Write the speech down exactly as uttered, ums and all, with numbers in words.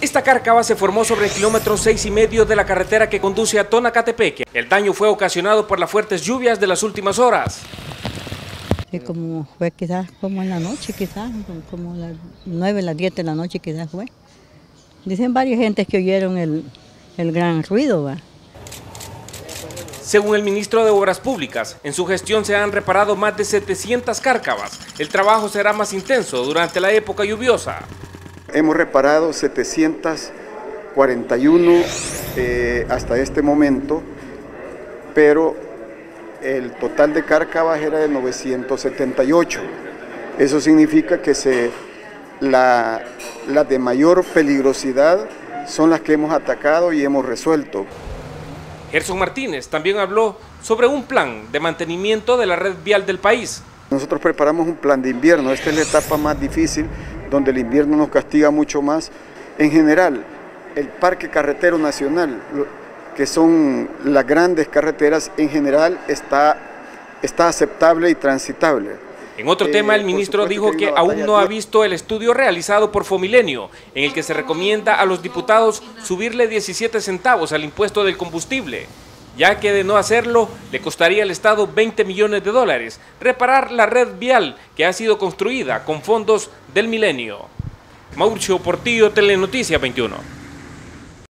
Esta cárcava se formó sobre el kilómetro seis y medio de la carretera que conduce a Tonacatepeque. El daño fue ocasionado por las fuertes lluvias de las últimas horas. Sí, como fue quizás como en la noche, quizás, como las nueve, las diez de la noche quizás fue. Dicen varias gentes que oyeron el, el gran ruido, ¿va? Según el ministro de Obras Públicas, en su gestión se han reparado más de setecientas cárcavas. El trabajo será más intenso durante la época lluviosa. Hemos reparado setecientas cuarenta y uno eh, hasta este momento, pero el total de cárcavas era de novecientos setenta y ocho. Eso significa que se, la, las de mayor peligrosidad son las que hemos atacado y hemos resuelto. Gerson Martínez también habló sobre un plan de mantenimiento de la red vial del país. Nosotros preparamos un plan de invierno. Esta es la etapa más difícil, donde el invierno nos castiga mucho más. En general, el Parque Carretero Nacional, que son las grandes carreteras, en general está, está aceptable y transitable. En otro eh, tema, el ministro dijo que, que aún no ha visto el estudio realizado por Fomilenio, en el que se recomienda a los diputados subirle diecisiete centavos al impuesto del combustible, ya que de no hacerlo le costaría al Estado veinte millones de dólares reparar la red vial que ha sido construida con fondos del milenio. Mauricio Portillo, Telenoticias veintiuno.